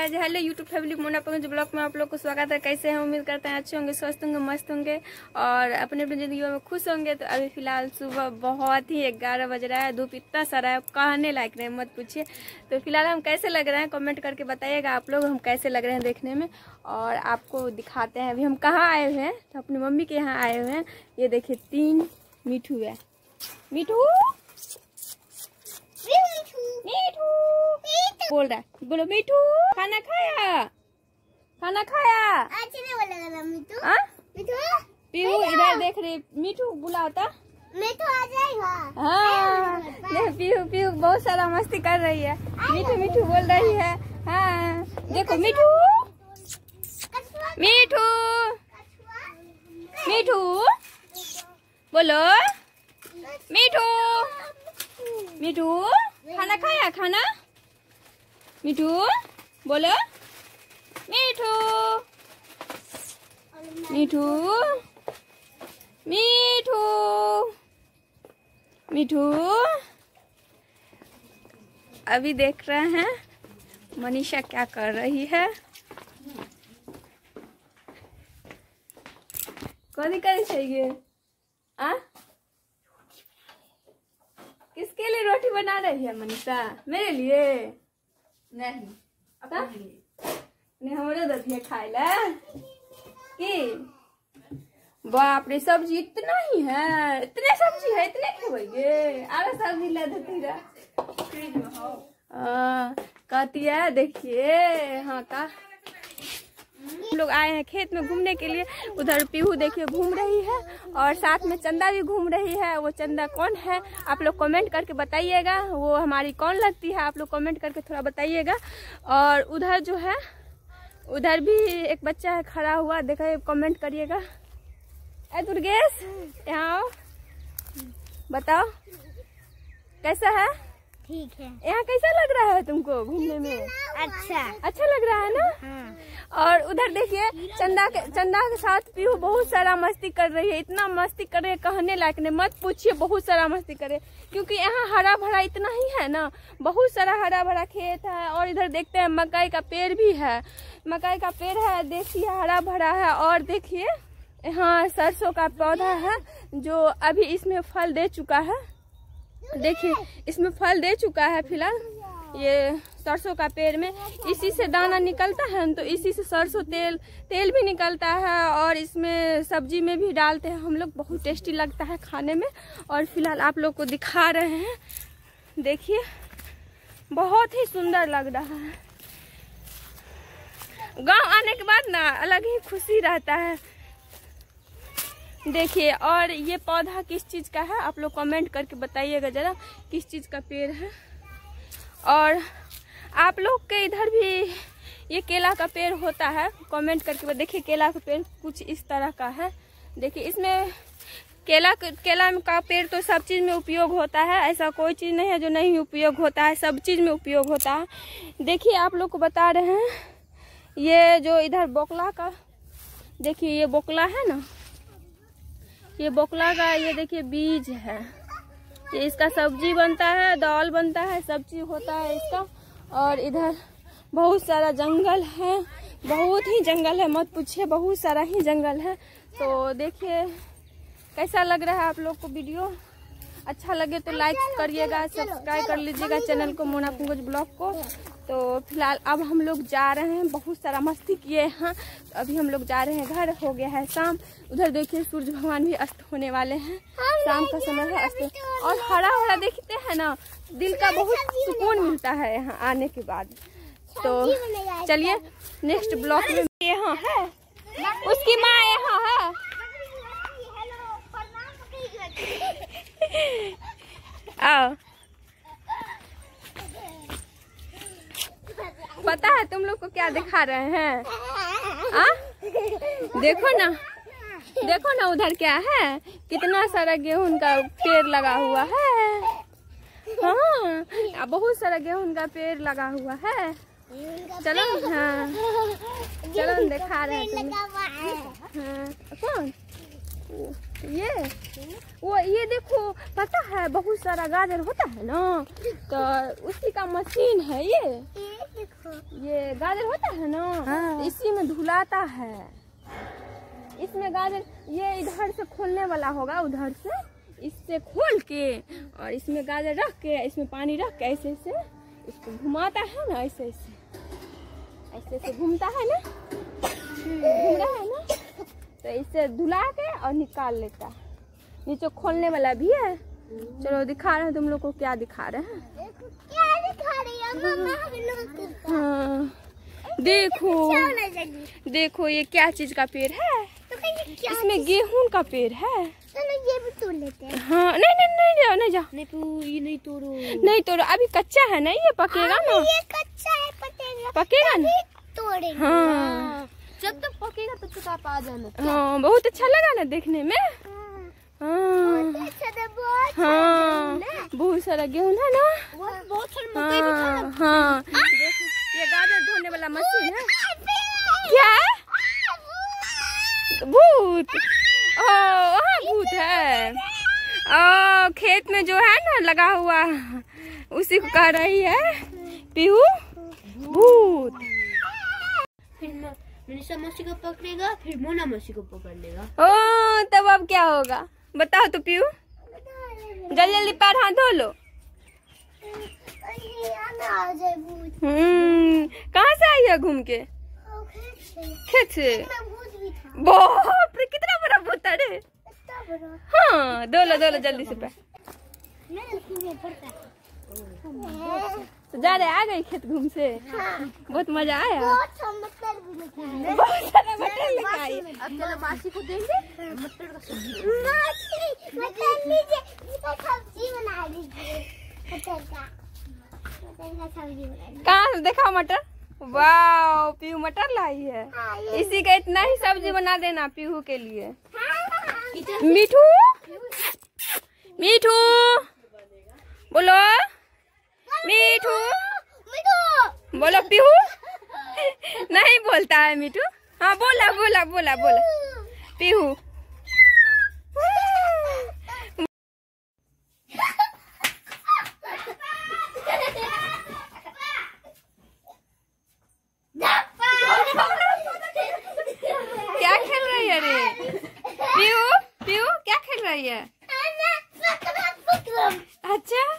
Guys, hello YouTube family, Mona Pankaj blog में आप लोग को स्वागत है। कैसे हैं? उम्मीद करते हैं अच्छे होंगे, स्वस्थ होंगे, मस्त होंगे और अपने अपनी जिंदगी में खुश होंगे। तो अभी फिलहाल सुबह बहुत ही 11 बज रहा है, धूप इतना सारा है कहने लायक नहीं, मत पूछिए। तो फिलहाल हम कैसे लग रहे हैं कमेंट करके बताइएगा आप लोग, हम कैसे लग रहे हैं देखने में। और आपको दिखाते हैं अभी हम कहाँ आए हुए हैं। तो अपनी मम्मी के यहाँ आए हुए हैं। ये देखिए 3 मिठू है। मिठू मीठू बोल रहा है, बोलो मीठू। खाना खाया? खाना खाया? मीठू पीहू इधर देख रही, मीठू बुलाता। मीठू आ जाएगा। हाँ देख पीहू बहुत सारा मस्ती कर रही है। मीठू मीठू बोल रही है। हाँ देखो मीठू मीठू मीठू बोलो मीठू मीठू। खाना खाया? खाना मीठू बोलो मीठू मीठू मीठू मीठू। अभी देख रहे हैं मनीषा क्या कर रही है। कौन कर चाहिए? किसके लिए रोटी बना रही है मनीषा? मेरे लिए नहीं, नहीं हमारे दतिया खाए ला की। बाप रे, सब्जी इतना ही है? इतने सब्जी है? इतने खेबेगे? आरा सब्जी ला देती रहा फ्रिज में हो। कहती है देखिए। हाँ का हम लोग आए हैं खेत में घूमने के लिए। उधर पीहू देखिए घूम रही है और साथ में चंदा भी घूम रही है। वो चंदा कौन है आप लोग कमेंट करके बताइएगा। वो हमारी कौन लगती है आप लोग कमेंट करके थोड़ा बताइएगा। और उधर जो है उधर भी एक बच्चा है खड़ा हुआ, देखिए कमेंट करिएगा। ए दुर्गेश यहाँ आओ, बताओ कैसा है? ठीक है। यहाँ कैसा लग रहा है तुमको घूमने में? अच्छा लग रहा है ना? हाँ। और उधर देखिए चंदा के साथ पीहू बहुत सारा मस्ती कर रही है। इतना मस्ती कर रही है कहने लायक नहीं, मत पूछिए। बहुत सारा मस्ती करे क्योंकि यहाँ हरा भरा इतना ही है ना, बहुत सारा हरा भरा खेत है। और इधर देखते हैं मकई का पेड़ भी है, मकई का पेड़ है देखिए हरा भरा है। और देखिए यहाँ सरसों का पौधा है जो अभी इसमें फल दे चुका है। देखिए इसमें फल दे चुका है फिलहाल। ये सरसों का पेड़ में इसी से दाना निकलता है, तो इसी से सरसों तेल भी निकलता है। और इसमें सब्जी में भी डालते हैं हम लोग, बहुत टेस्टी लगता है खाने में। और फिलहाल आप लोग को दिखा रहे हैं, देखिए बहुत ही सुंदर लग रहा है। गांव आने के बाद ना अलग ही खुशी रहता है। देखिए और ये पौधा किस चीज का है आप लोग कमेंट करके बताइएगा जरा, किस चीज का पेड़ है। और आप लोग के इधर भी ये केला का पेड़ होता है कमेंट करके। देखिए केला का पेड़ कुछ इस तरह का है। देखिए इसमें केला का पेड़ तो सब चीज में उपयोग होता है, ऐसा कोई चीज नहीं है जो नहीं उपयोग होता है, सब चीज में उपयोग होता है। देखिए आप लोग को बता रहे हैं ये जो इधर बोकला का, देखिए ये बोकला है ना, ये बोकला का ये देखिए बीज है। ये इसका सब्जी बनता है, दाल बनता है, सब चीज होता है इसका। और इधर बहुत सारा जंगल है, बहुत ही जंगल है, मत पूछिए, बहुत सारा ही जंगल है। तो देखिए कैसा लग रहा है आप लोग को वीडियो। अच्छा लगे तो लाइक करिएगा, सब्सक्राइब कर लीजिएगा चैनल को, मोना पंकज ब्लॉग को। तो फिलहाल अब हम लोग जा रहे हैं, बहुत सारा मस्ती किए हैं। तो अभी हम लोग जा रहे हैं घर, हो गया है शाम। उधर देखिए सूरज भगवान भी अस्त होने वाले हैं, शाम का समय है अस्त। और हरा हरा देखते हैं ना, दिल का बहुत सुकून मिलता है यहाँ आने के बाद। तो चलिए नेक्स्ट ब्लॉग में यहाँ है, उसकी माँ यहाँ है। आओ, पता है तुम लोग को क्या दिखा रहे हैं? देखो ना उधर क्या है, कितना सारा गेहूं का पेड़ लगा हुआ है। हाँ बहुत सारा गेहूं का पेड़ लगा हुआ है। चलो हाँ चलो दिखा रहे हैं। हाँ कौन देखो ये वो ये देखो, पता है बहुत सारा गाजर होता है ना, तो उसी का मशीन है ये गाजर होता है ना। हाँ। तो इसी में धुलाता है। इसमें गाजर ये इधर से खोलने वाला होगा, उधर से इससे खोल के और इसमें गाजर रख के इसमें पानी रख के ऐसे ऐसे इसको घुमाता है ना, ऐसे ऐसे ऐसे ऐसे घूमता है ना, घूम रहा है ना, तो इससे धुला के और निकाल लेता है। नीचे खोलने वाला भी है। चलो दिखा रहे हैं तुम लोग को, क्या दिखा रहे हैं। क्या दिखा रही है मम्मा? हाँ देखो देखो ये क्या चीज का पेड़ है। तो इसमें गेहूं का पेड़ है। चलो ये भी तोड़ लेते हैं। हाँ नहीं नहीं नहीं जाओ नहीं जाओ, ये नहीं तोड़ो, नहीं तोड़ो, अभी कच्चा है ना, ये पकेगा ना, ये कच्चा है, पकेगा ना, तोड़ेंगे। हाँ जब तक पकेगा तब तक आप आ जाना। हाँ बहुत अच्छा लगा ना देखने में। हाँ हाँ बहुत सारा गेहूं है ना, बहुत सारा मकई भी था। हाँ देखो ये गाजर धोने वाला मशीन है। क्या भूत? ओ हाँ भूत है। ओ खेत में जो है ना लगा हुआ, उसी को कह रही है पीहू भूत। फिर मनीषा मौसी को पकड़ेगा, फिर मोना मौसी को पकड़ लेगा। ओ तब अब क्या होगा बताओ तो पीहू, जल्दी जल्दी पैर हाथ धो लो। कहाँ से आई है घूम के? खेत से। बाप रे कितना बड़ा भूत है रे। हाँ धो लो जल्दी से पैर। तो जा रहे आ गई खेत घूम से। बहुत मजा आया। बहुत सारा मटर लेके आई। अब चलो मासी को देंगे मटर का सब्जी। मटर लीजिए, सब्जी बना लीजिए, मटर का सब्जी बना। कहाँ से देखा मटर? वाह पीहू मटर लाई है। इसी का इतना ही सब्जी बना देना पीहू के लिए। मीठू मीठू बोलो, मीठू बोलो। पीहू नहीं बोलता है मीठू। हाँ बोला बोला बोला बोला पीहू। क्या खेल रही है रे पीहू? पीहू क्या खेल रही है? अच्छा